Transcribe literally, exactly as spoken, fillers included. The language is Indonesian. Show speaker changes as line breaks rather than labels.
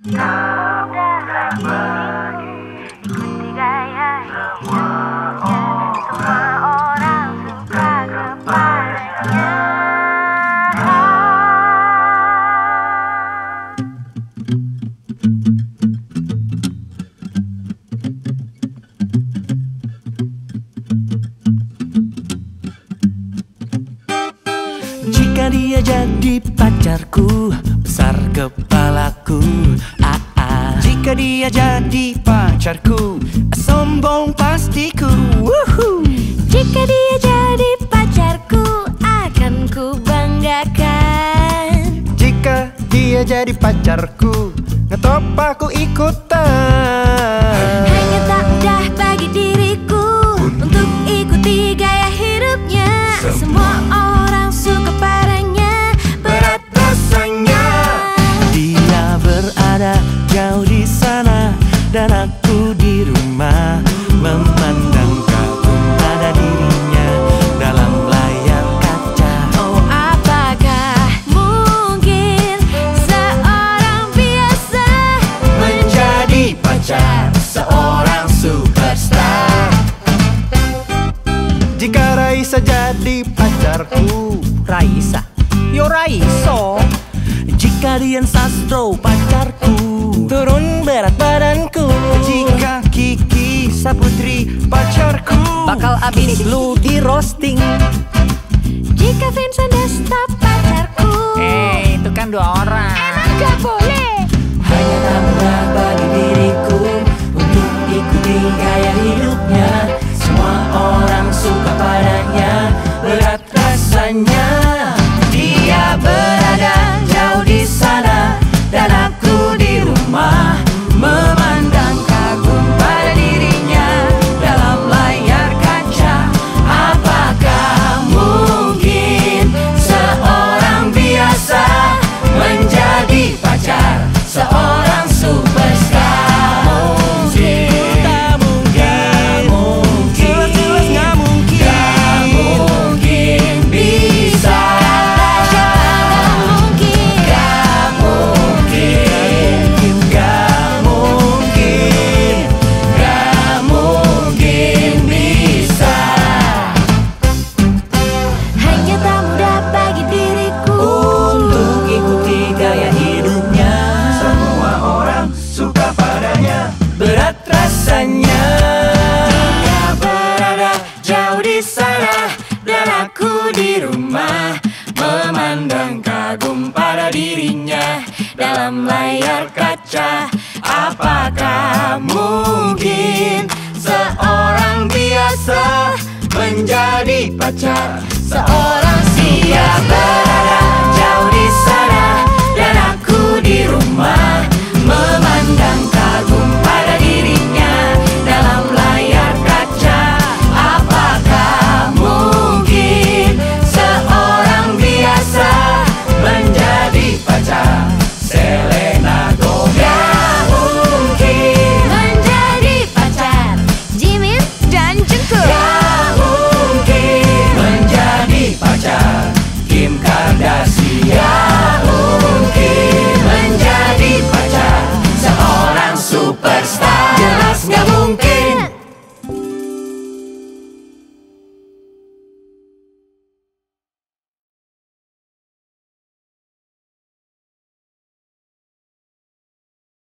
Jika dia jadi pacarku, besar kepalaku. Ah, ah. Jika dia jadi pacarku, sombong pastiku. Woohoo.
Jika dia jadi pacarku, akan ku banggakan.
Jika dia jadi pacarku, ngetop aku ikutan.
Hanya tak mudah bagi diriku untuk ikuti gaya hidupnya. Semua orang suka padanya, berat rasanya.
Dia berada jauh di sana dan aku di rumah, memandang kagum pada dirinya dalam layar kaca.
Oh, apakah mungkin seorang biasa
Menjadi pacar seorang superstar. Jika Raisa jadi pacarku,
Raisa, yo Raiso.
jika Dian Sastro pacarku, turun berat badanku. Jika Kiki Saputri pacarku,
Bakal abis lu di roasting.
jika Vincent Desta pacarku.
Eh, itu kan dua orang.
Emang gak boleh?
hanya tak mudah bagi diriku untuk ikuti gaya hidupnya. Semua orang suka padanya, berat rasanya. Dia berada jauh di sana dan aku di rumah, memandang kagum pada dirinya dalam layar kaca. Apakah mungkin seorang biasa menjadi pacar seorang superstar? Mungkin, tak mungkin, jelas-jelas nggak mungkin, nggak mungkin bisa, nggak mungkin, nggak mungkin, nggak mungkin bisa.
Hanya tak mudah bagi diriku
Untuk ikuti gaya hidupnya, semua orang suka padanya, berat rasanya. Dia berada jauh di sana dan aku di rumah, memandang kagum pada dirinya dalam layar kaca. Apakah mungkin seorang biasa menjadi pacar seorang siapa?